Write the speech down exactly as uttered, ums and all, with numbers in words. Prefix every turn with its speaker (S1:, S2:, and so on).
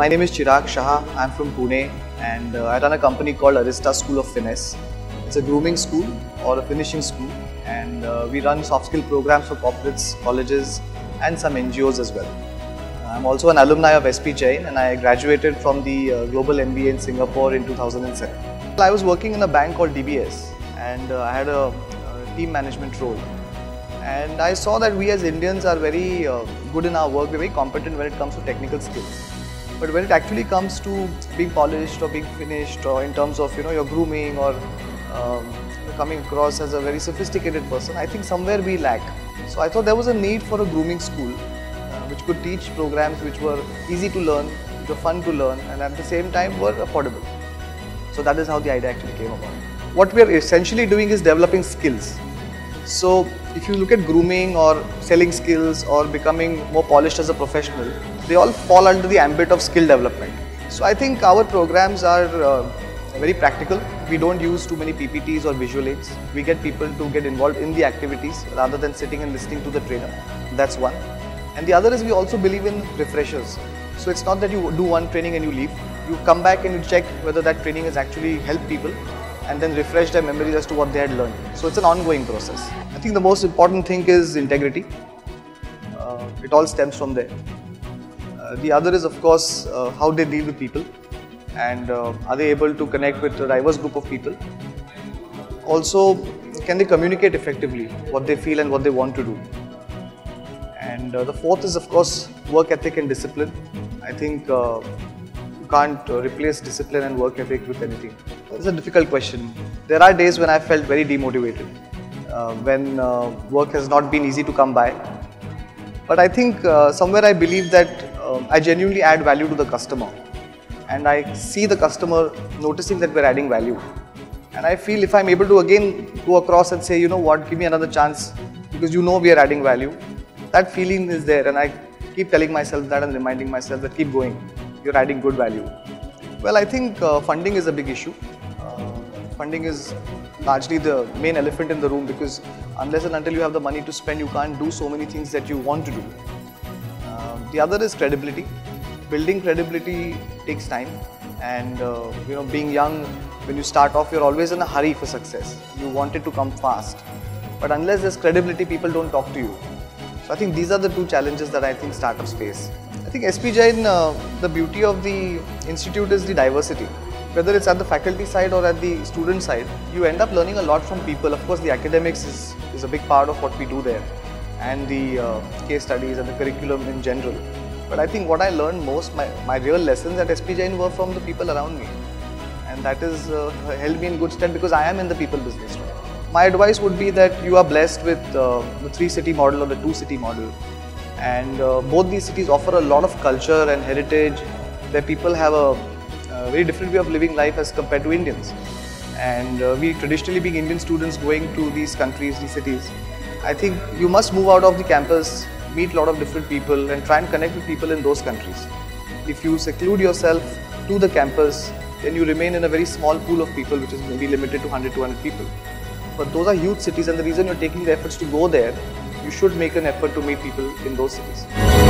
S1: My name is Chirag Shah. I'm from Pune and uh, I run a company called Arrista School of Finesse. It's a grooming school or a finishing school, and uh, we run soft skill programs for corporates, colleges and some N G Os as well. I'm also an alumni of S P Jain and I graduated from the uh, Global M B A in Singapore in two thousand seven. I was working in a bank called D B S and uh, I had a, a team management role. And I saw that we as Indians are very uh, good in our work, we're very competent when it comes to technical skills. But when it actually comes to being polished or being finished, or in terms of you know your grooming or um, coming across as a very sophisticated person, I think somewhere we lack. So I thought there was a need for a grooming school uh, which could teach programs which were easy to learn, which were fun to learn, and at the same time were affordable. So that is how the idea actually came about. What we are essentially doing is developing skills. So if you look at grooming or selling skills or becoming more polished as a professional, they all fall under the ambit of skill development. So I think our programs are uh, very practical. We don't use too many P P Ts or visual aids. We get people to get involved in the activities rather than sitting and listening to the trainer. That's one. And the other is we also believe in refreshers. So it's not that you do one training and you leave. You come back and you check whether that training has actually helped people, and then refresh their memories as to what they had learned. So it's an ongoing process. I think the most important thing is integrity. Uh, it all stems from there. Uh, the other is of course uh, how they deal with people, and uh, are they able to connect with a diverse group of people. Also, can they communicate effectively what they feel and what they want to do. And uh, the fourth is of course work ethic and discipline. I think uh, you can't uh, replace discipline and work ethic with anything. It's a difficult question. There are days when I felt very demotivated, uh, when uh, work has not been easy to come by. But I think uh, somewhere I believe that uh, I genuinely add value to the customer, and I see the customer noticing that we're adding value. And I feel if I'm able to again go across and say, you know what, give me another chance because you know we are adding value, that feeling is there, and I keep telling myself that and reminding myself that keep going, you're adding good value. Well, I think uh, funding is a big issue. Funding is largely the main elephant in the room, because unless and until you have the money to spend, you can't do so many things that you want to do. Uh, the other is credibility. Building credibility takes time, and uh, you know, being young, when you start off, you're always in a hurry for success. You want it to come fast, but unless there's credibility, people don't talk to you. So I think these are the two challenges that I think startups face. I think S P Jain, uh, the beauty of the institute is the diversity. Whether it's at the faculty side or at the student side, you end up learning a lot from people. Of course, the academics is, is a big part of what we do there, and the uh, case studies and the curriculum in general. But I think what I learned most, my, my real lessons at S P Jain were from the people around me. And that has uh, held me in good stead because I am in the people business. My advice would be that you are blessed with uh, the three city model or the two city model. And uh, both these cities offer a lot of culture and heritage, where people have a A very different way of living life as compared to Indians. And uh, we traditionally, being Indian students going to these countries, these cities, I think you must move out of the campus, meet a lot of different people and try and connect with people in those countries. If you seclude yourself to the campus, then you remain in a very small pool of people, which is maybe limited to one hundred, two hundred people. But those are huge cities, and the reason you're taking the efforts to go there, you should make an effort to meet people in those cities.